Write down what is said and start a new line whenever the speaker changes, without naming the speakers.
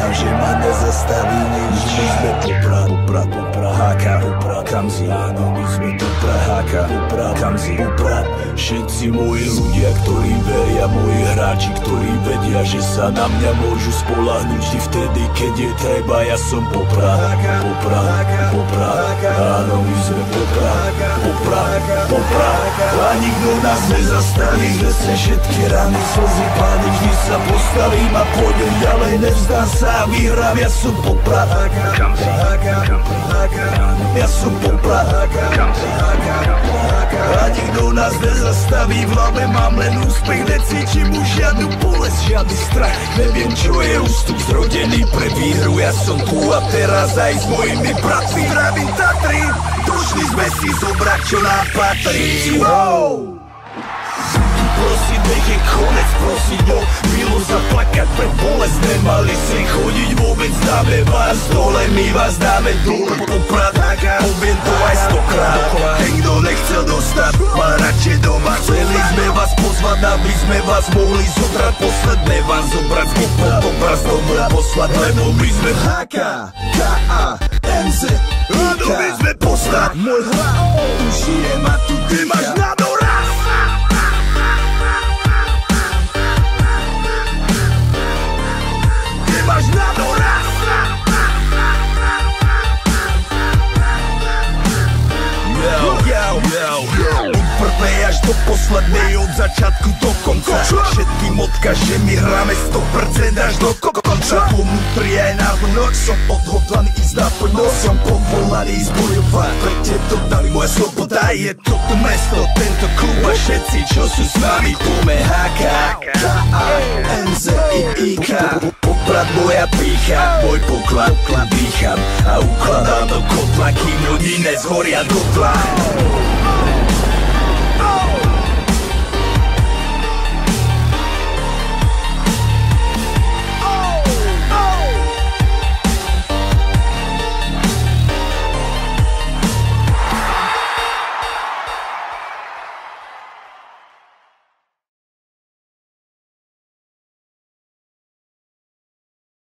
že ma nezastaví nič. My sme Poprad, Háka, Kamzy. Áno, my sme Poprad, Háka, Kamzy. Všetci moji ľudia, ktorí veria, moji hráči, ktorí vedia, že sa na mňa môžu spoľahnúť vždy vtedy, keď je treba. Ja som Poprad, áno, my sme Poprad. A nikto nás nezastaví, nese všetky rany, slzy, pády, vždy sa postavím a pôjdem ďalej, nevzdám sa a vyhrám. Ja som Poprad, ja som Poprad, a nikto nás nezastaví. V hlave mám len úspech, necítim už žiadnu bolesť, žiadny strach. Neviem, čo je ústup, zrodený pre výhru. Ja som tu a teraz aj s mojimi bratmi. Zdravím Tatry, došli sme si zobrať, čo nám patrí. Prosím, nech je konec, prosím o milosť, zaplakať pre bolesť. Nemali si chodiť vôbec, dáme vás dole, my vás dáme dole. Poprad, poviem to aj 100-krát. Ten, kto nechcel dostať, má radšej doma. Chceli sme vás pozvať, aby sme vás mohli zobrať. Posledné vám zobrať z Poprad z domu poslať, lebo my sme Háka, K.A. MZ, áno, my sme Poprad. Môj hlas tu žijem a tu ty máš na doraz. Máš na doraz. Od prvej až do poslednej, od začiatku do konca. Všetkým odkaže, my hráme 100% až do konca. Po vnútri aj na noc som odhodlaný ísť naplno. Som povolaný ísť bojovať, pre tieto dali moja sloboda. Je toto mesto, tento klub a všetci, čo sú s nami. Pome Háka, K.A. MZ i IK. Poprad moja pícha, môj poklad dýcham a ukladám do kotla, kým ľudí nezhoria dotla.